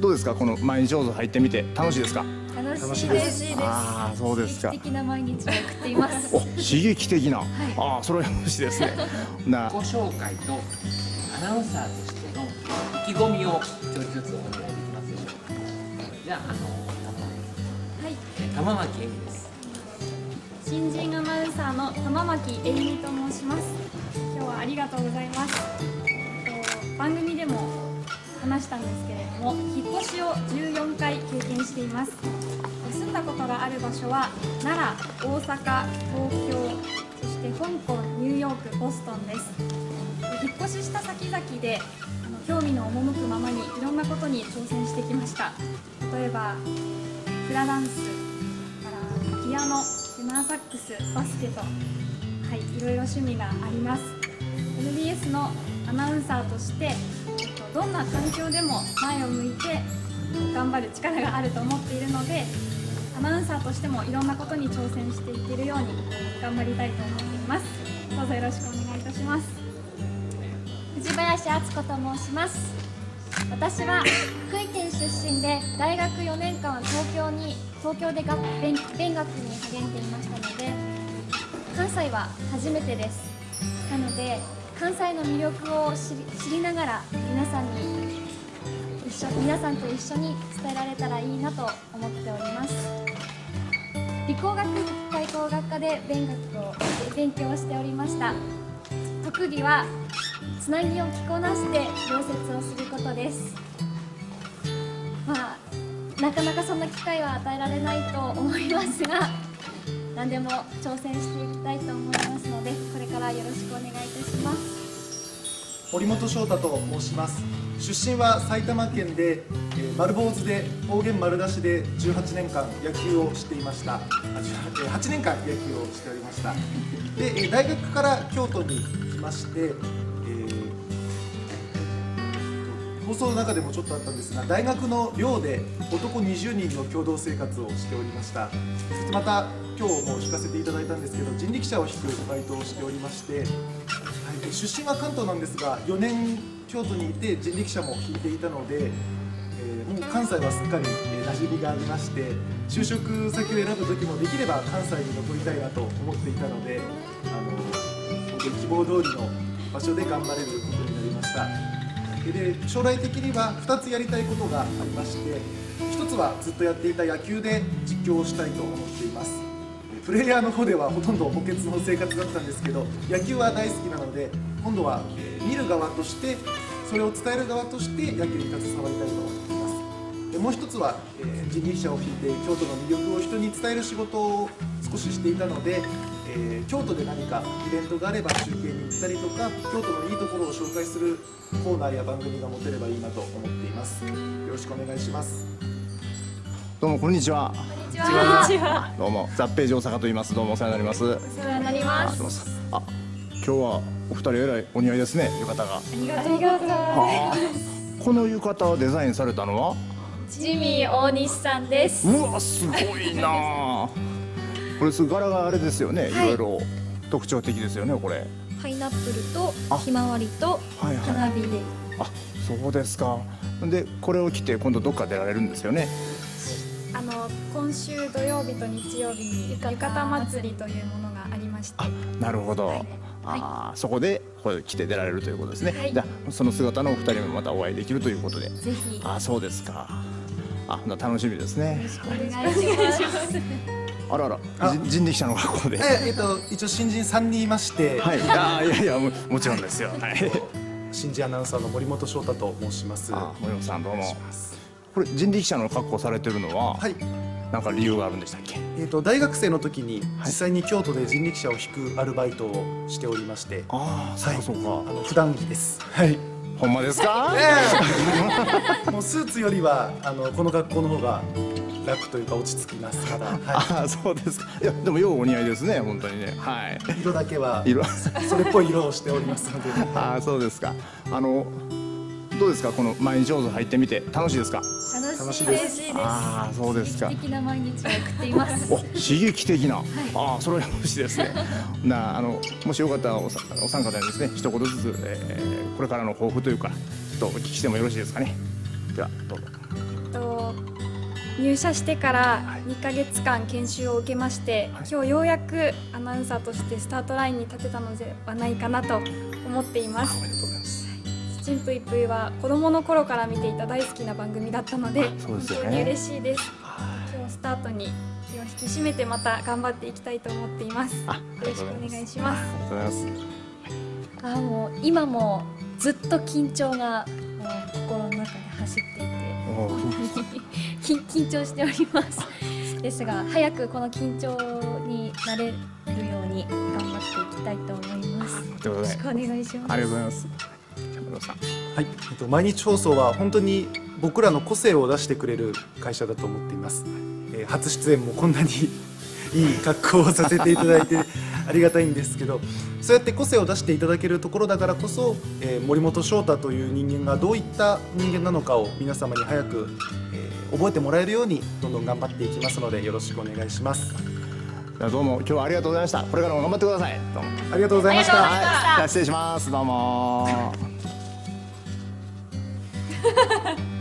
どうですか、この毎日放送入ってみて楽しいですか？ 楽しいです。 ああ、そうですか。 刺激的な毎日を送っています。 お、刺激的な。ああ、それはよろしいですね。 ご紹介とアナウンサーとしての意気込みを一人ずつお願いできますでしょうか。じゃあ、玉巻恵美です。 新人アナウンサーの玉巻恵美と申します。今日はありがとうございます。番組でも話したんですけれども、引っ越しを14回経験しています。住んだことがある場所は奈良、大阪、東京、そして香港、ニューヨーク、ボストンです。引っ越しした先々で興味の赴くままにいろんなことに挑戦してきました。例えばフラダンスからピアノ、テナーサックス、バスケと、いろいろ趣味があります。 MBS のアナウンサーとしてどんな環境でも前を向いて頑張る力があると思っているので、アナウンサーとしてもいろんなことに挑戦していけるように頑張りたいと思っています。どうぞよろしくお願いいたします。 藤林敦子と申します。私は福井県出身で、大学4年間は東京で勉学に励んでいましたので、関西は初めてです。なので関西の魅力を知りながら皆さんと一緒に伝えられたらいいなと思っております。理工学部海工学科で勉強しておりました。特技はつなぎを着こなして溶接をすることです。なかなかそんな機会は与えられないと思いますが、何でも挑戦していきたいと思いますので、これからよろしくお願いいたします。 森本翔太と申します。出身は埼玉県で、丸坊主で方言丸出しで18年間野球をしていました。8年間野球をしておりました。で、大学から京都に来まして、放送の中でもちょっとあったんですが、大学の寮で男20人の共同生活をしておりました。そしてまた今日も引かせていただいたんですけど、人力車を引くバイトをしておりまして、出身は関東なんですが、4年京都にいて人力車も引いていたので、もう関西はすっかり馴染みがありまして、就職先を選ぶ時もできれば関西に残りたいなと思っていたので、本当に希望通りの場所で頑張れることになりました。で、将来的には2つやりたいことがありまして、1つはずっとやっていた野球で実況をしたいと思っています。プレイヤーの方ではほとんど補欠の生活だったんですけど、野球は大好きなので、今度は見る側として、それを伝える側として野球に携わりたいと思っています。で、もう1つは人力車を引いて京都の魅力を人に伝える仕事を少ししていたので、京都で何かイベントがあれば中継に行ったりとか、京都のいいところを紹介するコーナーや番組が持てればいいなと思っています。よろしくお願いします。 どうもこんにちは。 こんにちは。 どうもザッページ大阪と言います。どうもお世話になります。 お世話になります。 今日はお二人えらいお似合いですね、浴衣が。 ありがとうございます。 この浴衣をデザインされたのはジミー大西さんです。 うわ、すごいなあ。これ柄があれですよね、いろいろ特徴的ですよね、これ。 パイナップルとひまわりと花火で。 あ、そうですか。で、これを着て今度どっか出られるんですよね。 今週土曜日と日曜日に浴衣祭りというものがありまして。 あ、なるほど。そこでこれ着て出られるということですね。じゃあその姿のお二人もまたお会いできるということで。 ぜひ。 あ、そうですか。楽しみですね。 お願いします。 あらら、人力車の学校で。 一応新人3人いまして。 はい。いやもちろんですよ。はい。 新人アナウンサーの森本翔太と申します。 森本さん、どうも。これ人力車の格好されてるのは、なんか理由があるんでしたっけ？ 大学生の時に実際に京都で人力車を引くアルバイトをしておりまして。 そうか。 普段着です。はい。 ほんまですか？ もうスーツよりはこの格好の方が楽というか落ち着きます。まだ。 そうですか。いやでもようお似合いですね、本当にね。はい。 色だけはそれっぽい色をしておりますので。 そうですか。どうですか、この毎日放送入ってみて楽しいですか？ 楽しいです。 そうですか。 刺激的な毎日を送っています。 お、刺激的な。それはよろしいですね。もしよかったらお三方にですね、一言ずつこれからの抱負というかちょっとお聞きしてもよろしいですかね。ではどうぞ。 入社してから2ヶ月間研修を受けまして、今日ようやくアナウンサーとしてスタートラインに立てたのではないかなと思っています。 おめでとうございます。 ちんぷいぷいは子供の頃から見ていた大好きな番組だったので、本当に嬉しいです。今日スタートに気を引き締めてまた頑張っていきたいと思っています。よろしくお願いします。 ありがとうございます。 もう今もずっと緊張が心の中で走っていて緊張しておりますですが、早くこの緊張になれるように頑張っていきたいと思います。よろしくお願いします。 ありがとうございます。 はい、毎日放送は本当に僕らの個性を出してくれる会社だと思っています。初出演もこんなにいい格好をさせていただいてありがたいんですけど、そうやって個性を出していただけるところだからこそ、森本翔太という人間がどういった人間なのかを皆様に早く、覚えてもらえるようにどんどん頑張っていきますのでよろしくお願いします。 どうも今日はありがとうございました。これからも頑張ってください。どうもありがとうございました。 はい、じゃあ失礼します。どうも